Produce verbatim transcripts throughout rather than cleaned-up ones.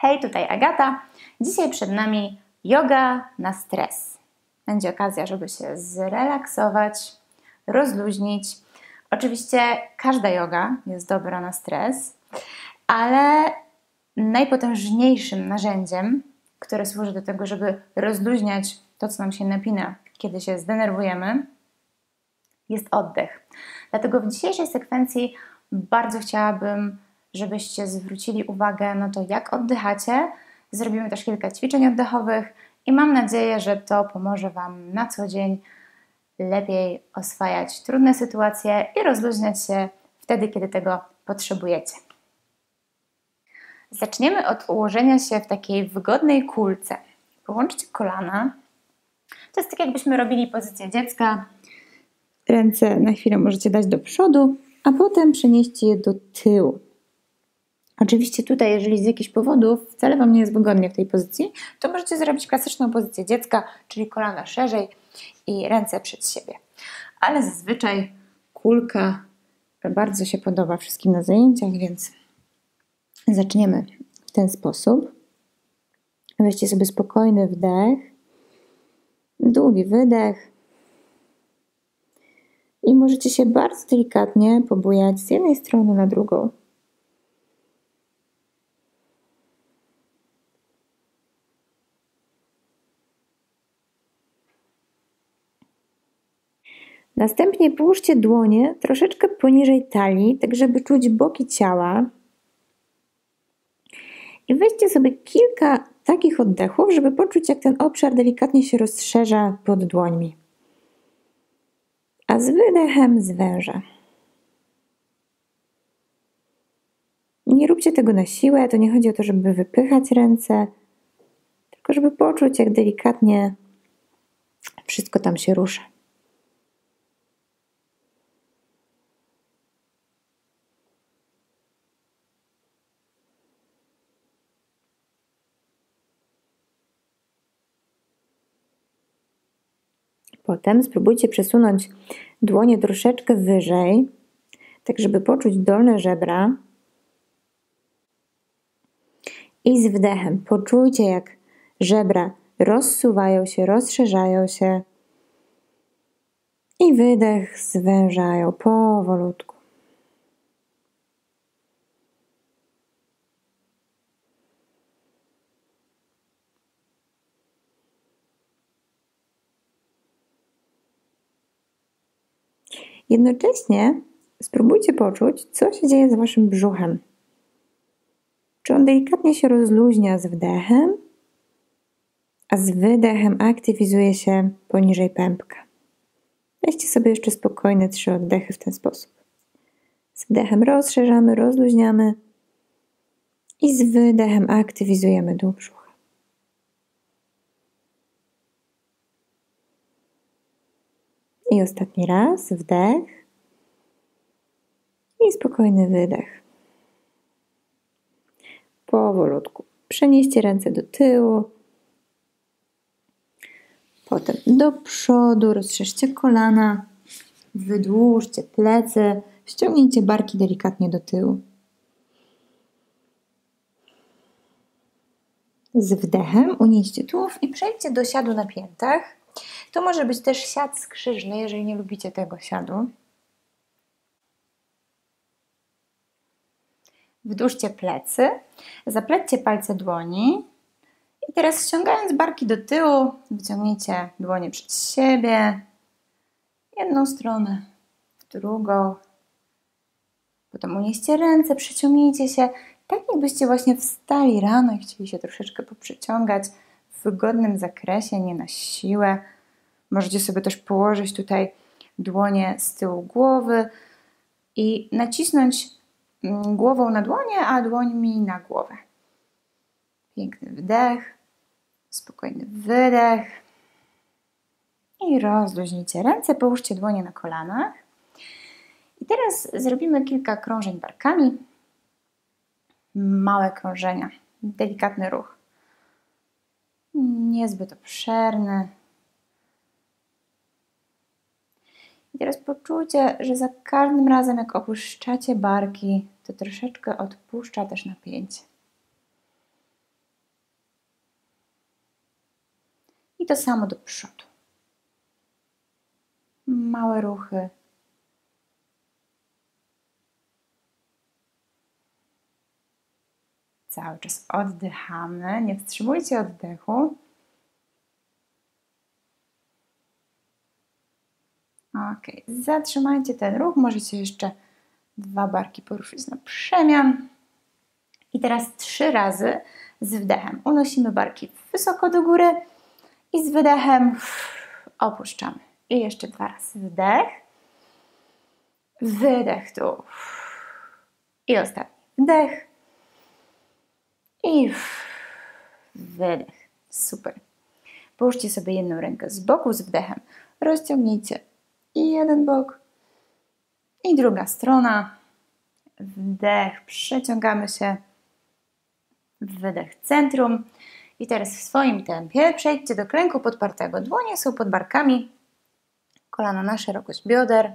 Hej, tutaj Agata. Dzisiaj przed nami yoga na stres. Będzie okazja, żeby się zrelaksować, rozluźnić. Oczywiście każda yoga jest dobra na stres, ale najpotężniejszym narzędziem, które służy do tego, żeby rozluźniać to, co nam się napina, kiedy się zdenerwujemy, jest oddech. Dlatego w dzisiejszej sekwencji bardzo chciałabym, żebyście zwrócili uwagę na to, jak oddychacie. Zrobimy też kilka ćwiczeń oddechowych i mam nadzieję, że to pomoże Wam na co dzień lepiej oswajać trudne sytuacje i rozluźniać się wtedy, kiedy tego potrzebujecie. Zaczniemy od ułożenia się w takiej wygodnej kulce. Połączcie kolana. To jest tak, jakbyśmy robili pozycję dziecka. Ręce na chwilę możecie dać do przodu, a potem przenieść je do tyłu. Oczywiście tutaj, jeżeli z jakichś powodów wcale Wam nie jest wygodnie w tej pozycji, to możecie zrobić klasyczną pozycję dziecka, czyli kolana szerzej i ręce przed siebie. Ale zazwyczaj kulka bardzo się podoba wszystkim na zajęciach, więc zaczniemy w ten sposób. Weźcie sobie spokojny wdech, długi wydech i możecie się bardzo delikatnie pobujać z jednej strony na drugą. Następnie połóżcie dłonie troszeczkę poniżej talii, tak żeby czuć boki ciała. I weźcie sobie kilka takich oddechów, żeby poczuć, jak ten obszar delikatnie się rozszerza pod dłońmi. A z wydechem zwęża. Nie róbcie tego na siłę, to nie chodzi o to, żeby wypychać ręce, tylko żeby poczuć, jak delikatnie wszystko tam się rusza. Potem spróbujcie przesunąć dłonie troszeczkę wyżej, tak żeby poczuć dolne żebra. I z wdechem poczujcie, jak żebra rozsuwają się, rozszerzają się. I wydech zwężają powolutku. Jednocześnie spróbujcie poczuć, co się dzieje z Waszym brzuchem. Czy on delikatnie się rozluźnia z wdechem, a z wydechem aktywizuje się poniżej pępka. Weźcie sobie jeszcze spokojne trzy oddechy w ten sposób. Z wdechem rozszerzamy, rozluźniamy i z wydechem aktywizujemy dół brzucha. I ostatni raz wdech i spokojny wydech. Powolutku. Przenieście ręce do tyłu, potem do przodu, rozszerzcie kolana, wydłużcie plecy, ściągnijcie barki delikatnie do tyłu. Z wdechem unieście tułów i przejdźcie do siadu na piętach. To może być też siad skrzyżny, jeżeli nie lubicie tego siadu. Wdłużcie plecy, zaplećcie palce dłoni i teraz ściągając barki do tyłu, wyciągnijcie dłonie przed siebie, jedną stronę, w drugą. Potem unieście ręce, przyciągnijcie się, tak jakbyście właśnie wstali rano i chcieli się troszeczkę poprzeciągać w wygodnym zakresie, nie na siłę. Możecie sobie też położyć tutaj dłonie z tyłu głowy i nacisnąć głową na dłonie, a dłońmi na głowę. Piękny wdech, spokojny wydech i rozluźnijcie ręce, połóżcie dłonie na kolanach. I teraz zrobimy kilka krążeń barkami. Małe krążenia, delikatny ruch. Niezbyt obszerny. I teraz poczujcie, że za każdym razem, jak opuszczacie barki, to troszeczkę odpuszcza też napięcie. I to samo do przodu. Małe ruchy. Cały czas oddychamy, nie wstrzymujcie oddechu. Ok, zatrzymajcie ten ruch, możecie jeszcze dwa barki poruszyć na przemian. I teraz trzy razy z wdechem unosimy barki wysoko do góry i z wydechem opuszczamy. I jeszcze dwa razy wdech, wydech tu i ostatni wdech i wydech. Super. Połóżcie sobie jedną rękę z boku z wdechem, rozciągnijcie i jeden bok i druga strona. Wdech, przeciągamy się, wydech centrum. I teraz w swoim tempie przejdźcie do klęku podpartego. Dłonie są pod barkami, kolana na szerokość bioder.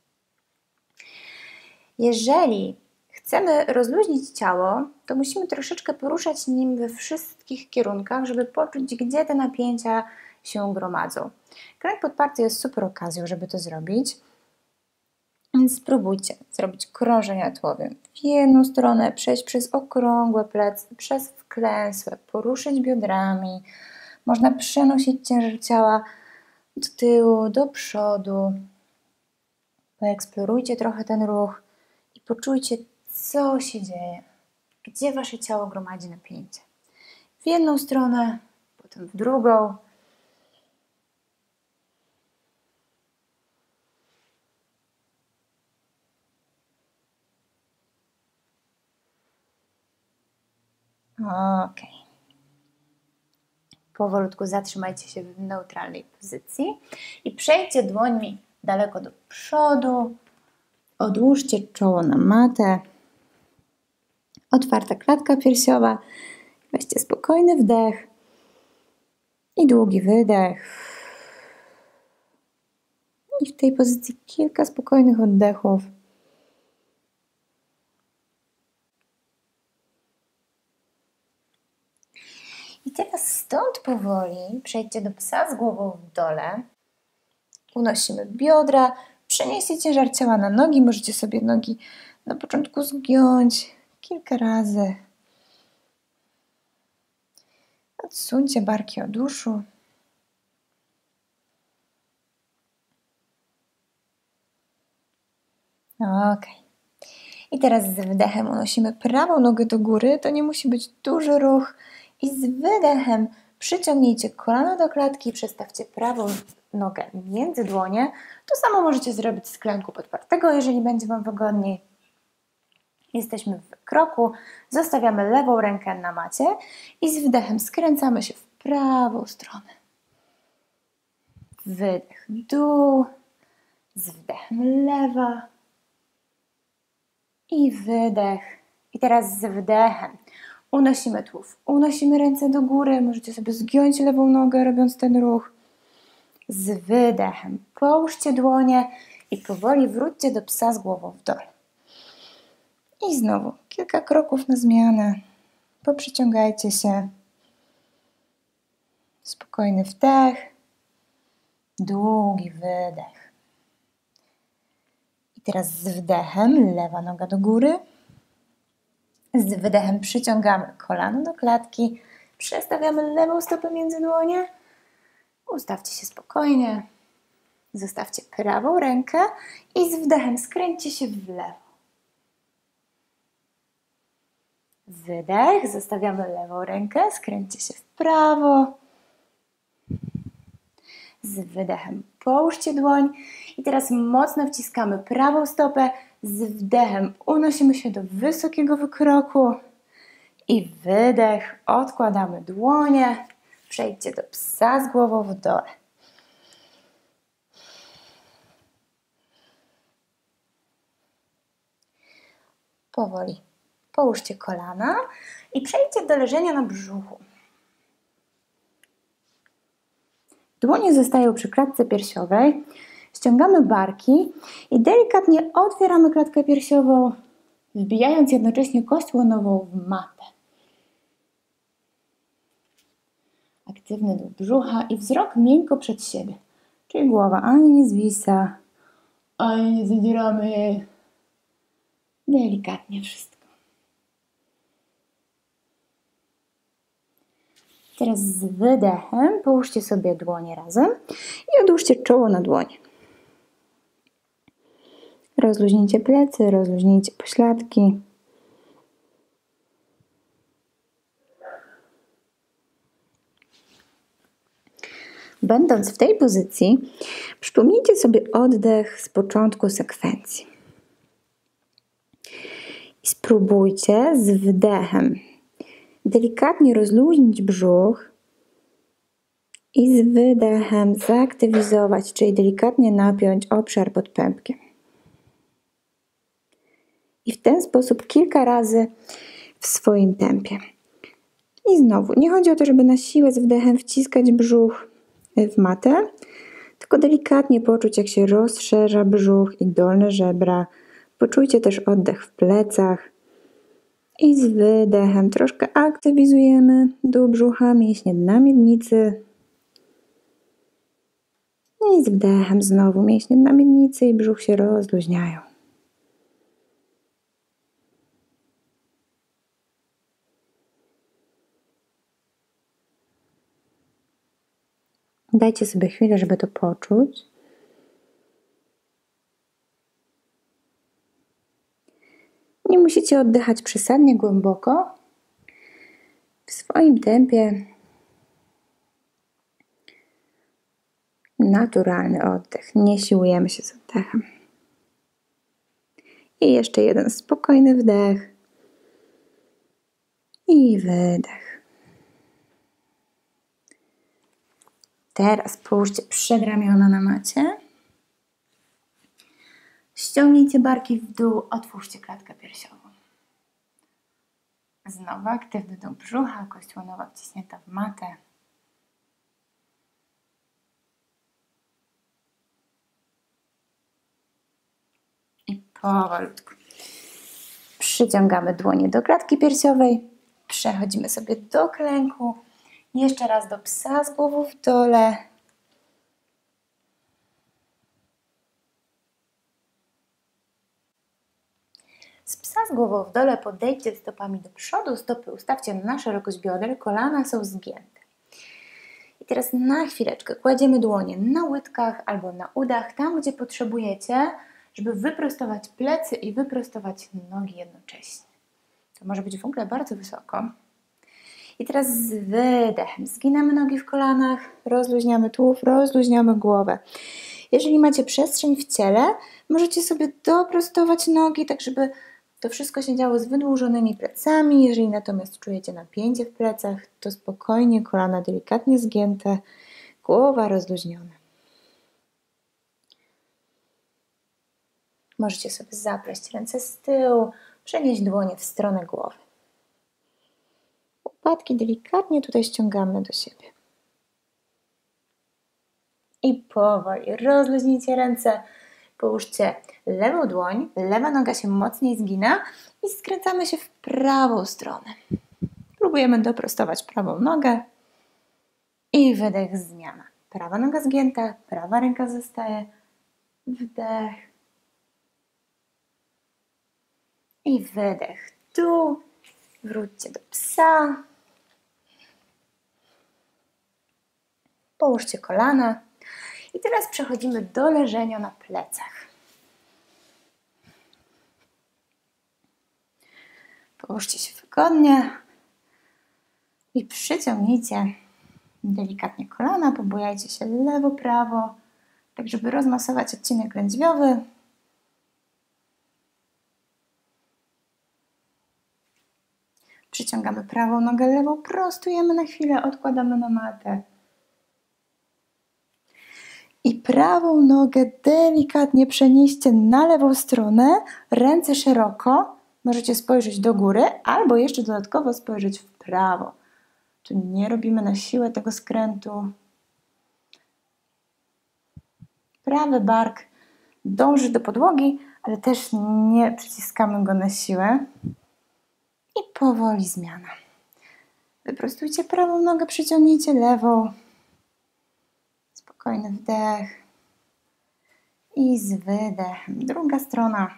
Jeżeli chcemy rozluźnić ciało, to musimy troszeczkę poruszać nim we wszystkich kierunkach, żeby poczuć, gdzie te napięcia się gromadzą. Klęk podparty jest super okazją, żeby to zrobić. Więc spróbujcie zrobić krążenie tułowiem w jedną stronę, przejść przez okrągłe plecy, przez wklęsłe, poruszyć biodrami. Można przenosić ciężar ciała do tyłu, do przodu. Poeksplorujcie trochę ten ruch i poczujcie, co się dzieje. Gdzie wasze ciało gromadzi napięcie. W jedną stronę, potem w drugą. Ok. Powolutku zatrzymajcie się w neutralnej pozycji i przejdźcie dłońmi daleko do przodu. Odłóżcie czoło na matę. Otwarta klatka piersiowa. Weźcie spokojny wdech i długi wydech. I w tej pozycji kilka spokojnych oddechów. I teraz stąd powoli przejdźcie do psa z głową w dole. Unosimy biodra, przenieście ciężar ciała na nogi. Możecie sobie nogi na początku zgiąć kilka razy. Odsuńcie barki od uszu. Ok. I teraz z wdechem unosimy prawą nogę do góry. To nie musi być duży ruch. I z wydechem przyciągnijcie kolano do klatki, przestawcie prawą nogę między dłonie. To samo możecie zrobić z klęku podpartego, jeżeli będzie Wam wygodniej. Jesteśmy w kroku, zostawiamy lewą rękę na macie i z wdechem skręcamy się w prawą stronę. Wydech dół, z wdechem lewa i wydech. I teraz z wdechem unosimy tułów, unosimy ręce do góry, możecie sobie zgiąć lewą nogę, robiąc ten ruch. Z wydechem połóżcie dłonie i powoli wróćcie do psa z głową w dole. I znowu kilka kroków na zmianę. Poprzyciągajcie się. Spokojny wdech, długi wydech. I teraz z wdechem lewa noga do góry. Z wydechem przyciągamy kolano do klatki, przestawiamy lewą stopę między dłonie. Ustawcie się spokojnie. Zostawcie prawą rękę i z wdechem skręćcie się w lewo. Wydech, zostawiamy lewą rękę, skręćcie się w prawo. Z wydechem połóżcie dłoń i teraz mocno wciskamy prawą stopę. Z wdechem unosimy się do wysokiego wykroku i wydech, odkładamy dłonie. Przejdźcie do psa z głową w dole. Powoli połóżcie kolana i przejdźcie do leżenia na brzuchu. Dłonie zostają przy klatce piersiowej. Ściągamy barki i delikatnie otwieramy klatkę piersiową, wbijając jednocześnie kość łonową w matę. A Aktywny do brzucha i wzrok miękko przed siebie. Czyli głowa ani nie zwisa, ani nie zadzieramy jej. Delikatnie wszystko. Teraz z wydechem połóżcie sobie dłonie razem i odłóżcie czoło na dłonie. Rozluźnijcie plecy, rozluźnijcie pośladki. Będąc w tej pozycji, przypomnijcie sobie oddech z początku sekwencji. I spróbujcie z wdechem delikatnie rozluźnić brzuch i z wydechem zaktywizować, czyli delikatnie napiąć obszar pod pępkiem. I w ten sposób kilka razy w swoim tempie. I znowu, nie chodzi o to, żeby na siłę z wdechem wciskać brzuch w matę, tylko delikatnie poczuć, jak się rozszerza brzuch i dolne żebra. Poczujcie też oddech w plecach. I z wydechem troszkę aktywizujemy dół brzucha, mięśnie dna miednicy. I z wdechem znowu mięśnie dna miednicy i brzuch się rozluźniają. Dajcie sobie chwilę, żeby to poczuć. Nie musicie oddychać przesadnie głęboko. W swoim tempie naturalny oddech. Nie siłujemy się z oddechem. I jeszcze jeden spokojny wdech. I wydech. Teraz połóżcie przedramiona na macie. Ściągnijcie barki w dół, otwórzcie klatkę piersiową. Znowu aktywny do brzucha, kość łonowa wciśnięta w matę. I powolutku przyciągamy dłonie do klatki piersiowej. Przechodzimy sobie do klęku. Jeszcze raz do psa z głową w dole. Z psa z głową w dole podejdźcie stopami do przodu, stopy ustawcie na szerokość bioder, kolana są zgięte. I teraz na chwileczkę kładziemy dłonie na łydkach albo na udach, tam gdzie potrzebujecie, żeby wyprostować plecy i wyprostować nogi jednocześnie. To może być w ogóle bardzo wysoko. I teraz z wydechem zginamy nogi w kolanach, rozluźniamy tułów, rozluźniamy głowę. Jeżeli macie przestrzeń w ciele, możecie sobie doprostować nogi, tak żeby to wszystko się działo z wydłużonymi plecami. Jeżeli natomiast czujecie napięcie w plecach, to spokojnie, kolana delikatnie zgięte, głowa rozluźniona. Możecie sobie zapleść ręce z tyłu, przenieść dłonie w stronę głowy. Łopatki delikatnie tutaj ściągamy do siebie. I powoli rozluźnijcie ręce, połóżcie lewą dłoń, lewa noga się mocniej zgina i skręcamy się w prawą stronę. Próbujemy doprostować prawą nogę i wydech, zmiana. Prawa noga zgięta, prawa ręka zostaje, wdech i wydech. Tu wróćcie do psa. Połóżcie kolana. I teraz przechodzimy do leżenia na plecach. Połóżcie się wygodnie i przyciągnijcie delikatnie kolana, pobujajcie się lewo, prawo, tak żeby rozmasować odcinek lędźwiowy. Przyciągamy prawą nogę lewą, prostujemy na chwilę, odkładamy na matę. I prawą nogę delikatnie przenieście na lewą stronę, ręce szeroko. Możecie spojrzeć do góry albo jeszcze dodatkowo spojrzeć w prawo. Tu nie robimy na siłę tego skrętu. Prawy bark dąży do podłogi, ale też nie przyciskamy go na siłę. I powoli zmiana. Wyprostujcie prawą nogę, przyciągnijcie lewą. Spokojny wdech. I z wydechem. Druga strona.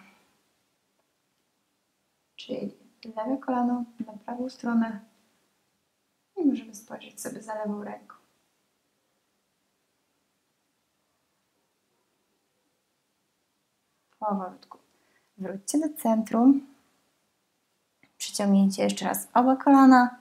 Czyli lewe kolano na prawą stronę. I możemy spojrzeć sobie za lewą ręką. Powolutku. Wróćcie do centrum. Przyciągnijcie jeszcze raz oba kolana.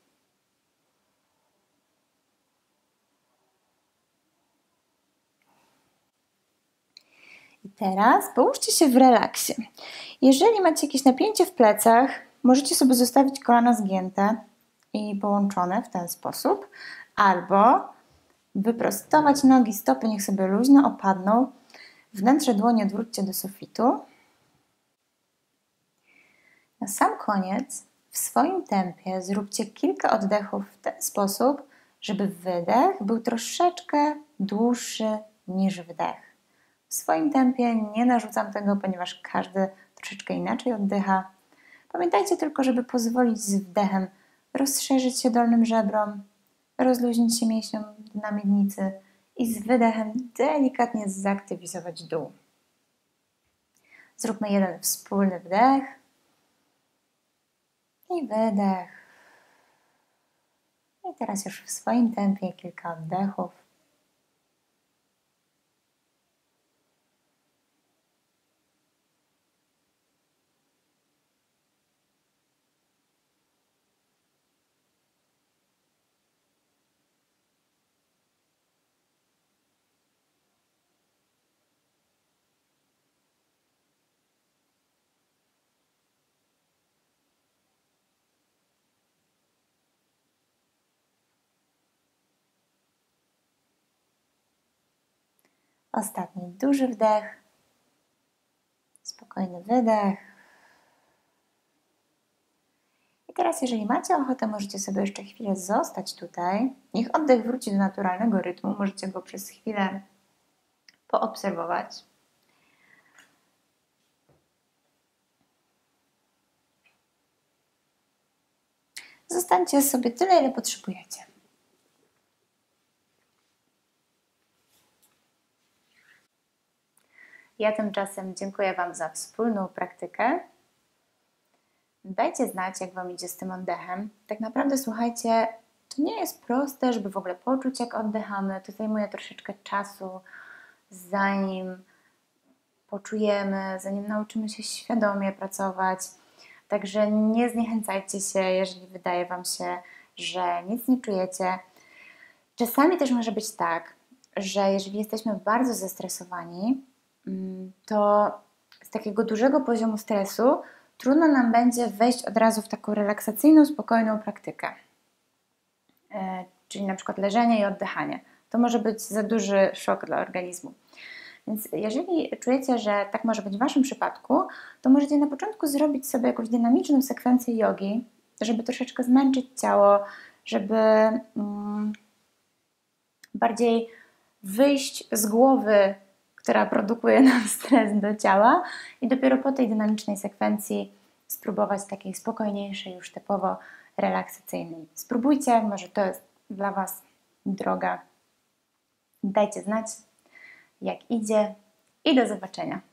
I teraz połóżcie się w relaksie. Jeżeli macie jakieś napięcie w plecach, możecie sobie zostawić kolana zgięte i połączone w ten sposób, albo wyprostować nogi, stopy niech sobie luźno opadną. Wnętrze dłoni odwróćcie do sufitu. Na sam koniec w swoim tempie zróbcie kilka oddechów w ten sposób, żeby wydech był troszeczkę dłuższy niż wdech. W swoim tempie nie narzucam tego, ponieważ każdy troszeczkę inaczej oddycha. Pamiętajcie tylko, żeby pozwolić z wdechem rozszerzyć się dolnym żebrom, rozluźnić się mięśniom dna miednicy i z wydechem delikatnie zaktywizować dół. Zróbmy jeden wspólny wdech i wydech. I teraz już w swoim tempie kilka oddechów. Ostatni duży wdech, spokojny wydech. I teraz, jeżeli macie ochotę, możecie sobie jeszcze chwilę zostać tutaj. Niech oddech wróci do naturalnego rytmu. Możecie go przez chwilę poobserwować. Zostańcie sobie tyle, ile potrzebujecie. Ja tymczasem dziękuję Wam za wspólną praktykę. Dajcie znać, jak Wam idzie z tym oddechem. Tak naprawdę, słuchajcie, to nie jest proste, żeby w ogóle poczuć, jak oddychamy. To zajmuje troszeczkę czasu, zanim poczujemy, zanim nauczymy się świadomie pracować. Także nie zniechęcajcie się, jeżeli wydaje Wam się, że nic nie czujecie. Czasami też może być tak, że jeżeli jesteśmy bardzo zestresowani, to z takiego dużego poziomu stresu trudno nam będzie wejść od razu w taką relaksacyjną, spokojną praktykę. E, czyli na przykład leżenie i oddychanie. To może być za duży szok dla organizmu. Więc jeżeli czujecie, że tak może być w Waszym przypadku, to możecie na początku zrobić sobie jakąś dynamiczną sekwencję jogi, żeby troszeczkę zmęczyć ciało, żeby mm, bardziej wyjść z głowy, która produkuje nam stres, do ciała, i dopiero po tej dynamicznej sekwencji spróbować takiej spokojniejszej, już typowo relaksacyjnej. Spróbujcie, może to jest dla Was droga. Dajcie znać, jak idzie, i do zobaczenia.